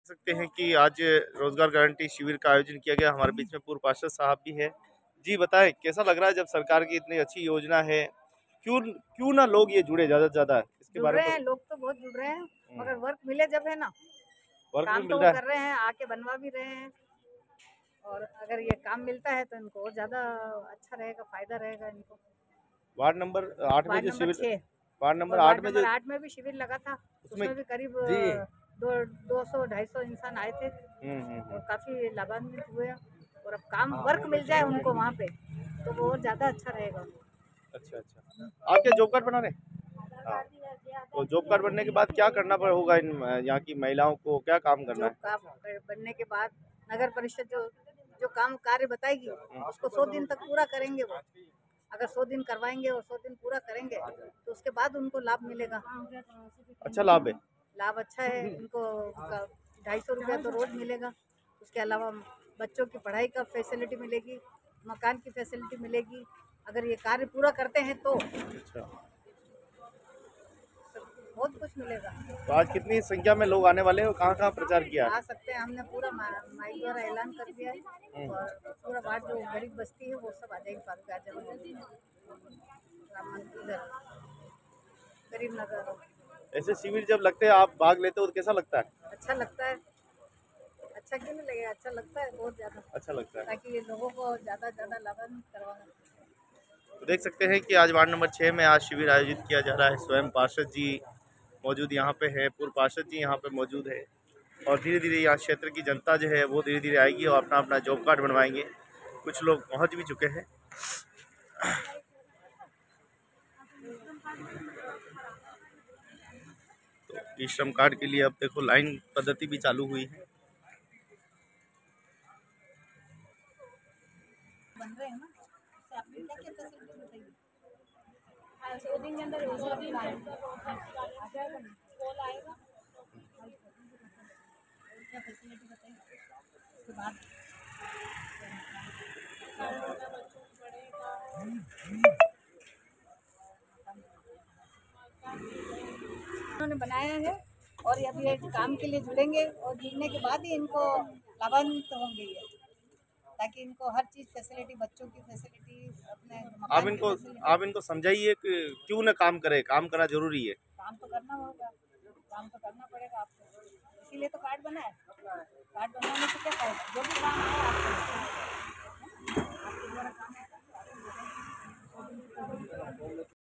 सकते हैं कि आज रोजगार गारंटी शिविर का आयोजन किया गया। हमारे बीच में पूर्व पार्षद साहब भी है। जी बताएं, कैसा लग रहा है जब सरकार की इतनी अच्छी योजना है, क्यों क्यों ना लोग ये जुड़े ज्यादा से ज्यादा, इसके जुड़ बारे रहे में हैं लोग तो बहुत जुड़ रहे हैं, हम्म, मगर वर्क मिले जब है ना। वर्क भी काम तो मिल वो रहा है। कर रहे हैं, आके बनवा भी रहे हैं। और अगर ये काम मिलता है तो इनको और ज्यादा अच्छा रहेगा, फायदा रहेगा इनको। वार्ड नंबर 8 में वार्ड जो नंबर शिविर, 6 वार्ड नंबर और 8 वार्ड में नंबर जो 8 में भी शिविर लगा था। उसमें उसमें भी करीब जी 200-250 इंसान आए थे हम्म। और काफी लाभान्वित हुए। और अब काम वर्क मिल जाए उनको वहाँ पे तो वो और ज्यादा अच्छा रहेगा उनको। अच्छा अच्छा, आप क्या जॉब कार्ड बना रहे हैं? हाँ, तो जॉब कार्ड बनने के बाद क्या करना होगा इन यहाँ की महिलाओं को, क्या काम करना जॉब है? कार्ड बनने के बाद नगर परिषद जो जो काम कार्य बताएगी उसको 100 दिन तक पूरा करेंगे वो। अगर 100 दिन करवाएंगे और 100 दिन पूरा करेंगे तो उसके बाद उनको लाभ मिलेगा। अच्छा लाभ है। लाभ अच्छा है इनको। 250 रुपया तो रोज मिलेगा। उसके अलावा बच्चों की पढ़ाई का फैसिलिटी मिलेगी, मकान की फैसिलिटी मिलेगी। अगर ये कार्य पूरा करते हैं तो अच्छा, बहुत कुछ मिलेगा। तो आज कितनी संख्या में लोग आने वाले हैं और कहाँ कहाँ प्रचार किया आ है? सकते हैं, हमने पूरा माइक द्वारा ऐलान कर दिया है और पूरा वार्ड जो गरीब बस्ती है वो सब आ जाएगी। राम मंदिर इधर गरीब नगर। ऐसे शिविर जब लगते हैं, आप भाग लेते हो तो कैसा लगता है? अच्छा लगता है। अच्छा क्यों नहीं लगेगा, अच्छा लगता है बहुत ज्यादा। अच्छा लगता है। ताकि ये लोगों को ज्यादा से ज्यादा लाभान्वित करवाना। तो देख सकते हैं कि आज वार्ड नंबर 6 में आज शिविर आयोजित किया जा रहा है। स्वयं पार्षद जी मौजूद यहाँ पे है, पूर्व पार्षद जी यहाँ पे मौजूद है, और धीरे धीरे यहाँ क्षेत्र की जनता जो है वो धीरे धीरे आएगी और अपना अपना जॉब कार्ड बनवाएंगे। कुछ लोग पहुँच भी चुके हैं। तो ई श्रम कार्ड के लिए अब देखो लाइन पद्धति भी चालू हुई है। बन रहे हैं ना, इससे आपने क्या क्या फैसिलिटी बताइए। 2 दिन के अंदर आ जाएगा ना, कॉल आएगा। क्या फैसिलिटी बताइए उसके बाद। उन्होंने बनाया है और ये अभी एक काम के लिए जुड़ेंगे और जुड़ने के बाद ही इनको लाभान्वित होंगे ये। ताकि इनको हर चीज़ फैसिलिटी, बच्चों की फैसिलिटी, अपने आप मकान की इनको फैसिलिटी। आप इनको समझाइए कि क्यों ना काम करे, काम करना जरूरी है। काम तो करना होगा, काम तो करना पड़ेगा आपको, इसीलिए तो कार्ड बना है। कार्ड बनवाने से क्या फायदा, जो भी काम है आपको आपके द्वारा काम है।